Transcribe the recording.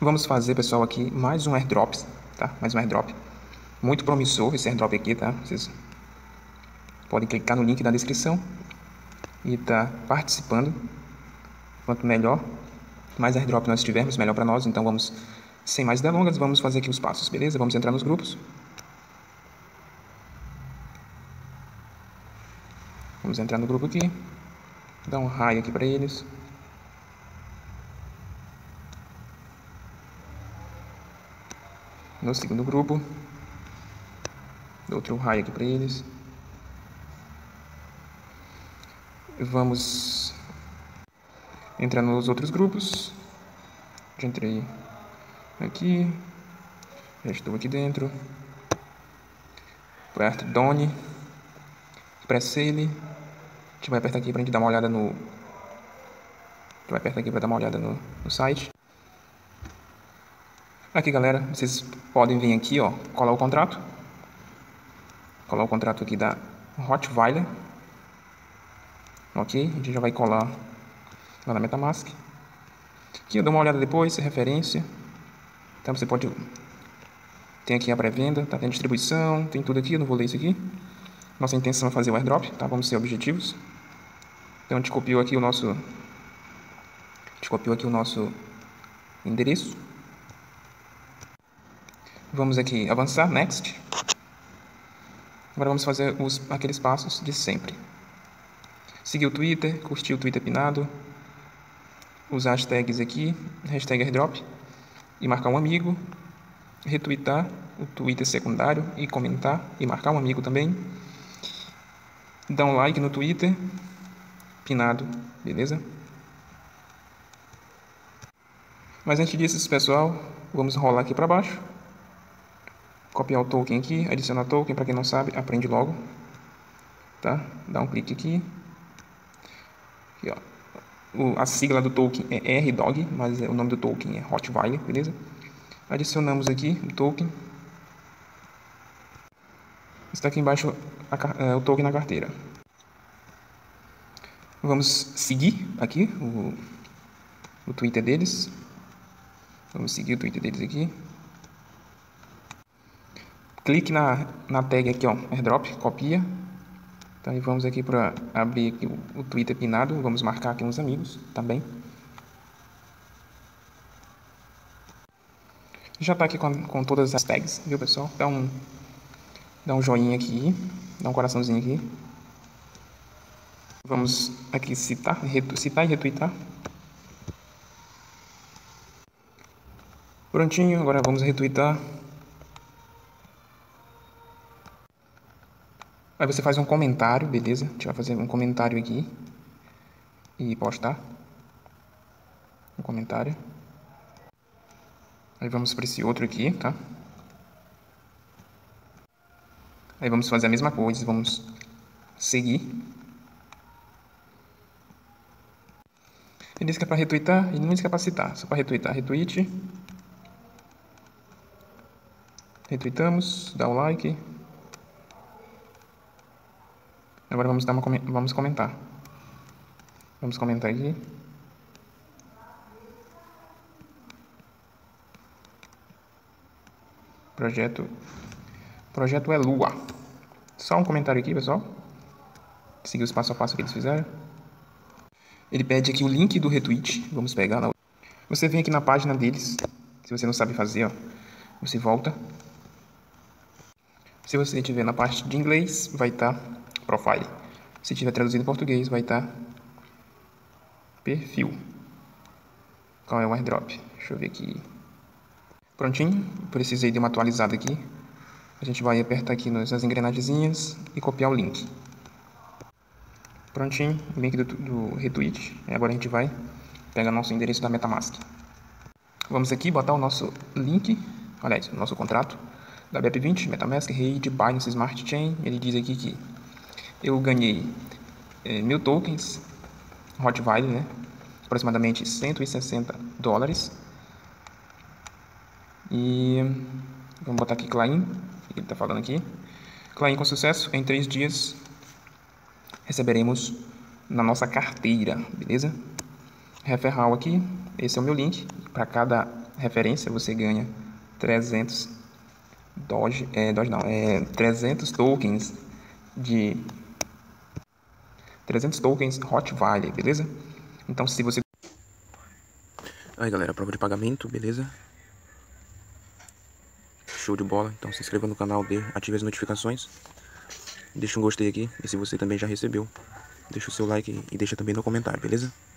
Vamos fazer, pessoal, aqui mais um airdrop, tá? Mais um airdrop. Muito promissor esse airdrop aqui, tá? Vocês podem clicar no link da descrição e tá participando. Quanto melhor, mais airdrop nós tivermos, melhor para nós. Então vamos, sem mais delongas, vamos fazer aqui os passos, beleza? Vamos entrar nos grupos. Vamos entrar no grupo aqui. Dar um raio aqui para eles. No segundo grupo, outro raio aqui para eles. Vamos entrar nos outros grupos. Já entrei aqui, já estou aqui dentro. Perto Doni, Press-Sale. A gente vai apertar aqui para a gente dar uma olhada no. A gente vai apertar aqui para dar uma olhada no site. Aqui, galera, vocês podem vir aqui, ó, colar o contrato. Colar o contrato aqui da Rottweiler. Ok, a gente já vai colar lá na MetaMask. Aqui eu dou uma olhada depois, referência. Então você pode... Tem aqui a pré-venda, tá? Tem a distribuição, tem tudo aqui, eu não vou ler isso aqui. Nossa intenção é fazer o airdrop, tá? Vamos ser objetivos. Então a gente copiou aqui o nosso... endereço. Vamos aqui avançar, next. Agora vamos fazer aqueles passos de sempre. Seguir o Twitter, curtir o Twitter pinado, usar as tags aqui, hashtag airdrop, e marcar um amigo, retweetar o Twitter secundário e comentar, e marcar um amigo também, dar um like no Twitter pinado, beleza? Mas antes disso, pessoal, vamos rolar aqui para baixo. Copiar o token aqui, adicionar token, para quem não sabe, aprende logo, tá? Dá um clique aqui. Aqui, ó. A sigla do token é RDOG, mas o nome do token é Rottweiler, beleza? Adicionamos aqui o token. Está aqui embaixo o token na carteira. Vamos seguir aqui o Twitter deles. Vamos seguir o Twitter deles aqui. Clique na tag aqui, ó, airdrop, copia. Então, vamos aqui para abrir aqui o Twitter pinado. Vamos marcar aqui uns amigos também. Já está aqui com todas as tags, viu, pessoal? Dá um joinha aqui, dá um coraçãozinho aqui. Vamos aqui citar e retweetar. Prontinho, agora vamos retweetar. Aí você faz um comentário, beleza? A gente vai fazer um comentário aqui e postar um comentário. Aí vamos para esse outro aqui, tá? Aí vamos fazer a mesma coisa, vamos seguir. Ele diz que é para retweetar, ele não diz que é para citar, só para retweetar. Retweet. Retweetamos, dá o like. Agora vamos comentar. Vamos comentar aqui. Projeto é Lua. Só um comentário aqui, pessoal. Seguir os passo a passo que eles fizeram. Ele pede aqui o link do retweet. Vamos pegar. Você vem aqui na página deles. Se você não sabe fazer, ó, você volta. Se você estiver na parte de inglês, vai estar profile. Se tiver traduzido em português, vai estar perfil. Qual é o airdrop? Deixa eu ver aqui. Prontinho. Precisei de uma atualizada aqui. A gente vai apertar aqui nas engrenagemzinhas e copiar o link. Prontinho. O link do retweet. E agora a gente vai pegar nosso endereço da MetaMask. Vamos aqui botar o nosso link. Aliás, o nosso contrato da BEP20, MetaMask, Rede, Binance Smart Chain. Ele diz aqui que eu ganhei 1000 tokens Rottweiler, né? Aproximadamente $160. E vamos botar aqui claim, que ele está falando aqui. Claim com sucesso, em 3 dias receberemos na nossa carteira, beleza? Referral aqui, esse é o meu link. Para cada referência, você ganha 300 300 tokens de 300 tokens Rottweiler, beleza? Então, se você... Aí, galera, prova de pagamento, beleza? Show de bola. Então, se inscreva no canal, ative as notificações. Deixa um gostei aqui. E se você também já recebeu, deixa o seu like e deixa também no comentário, beleza?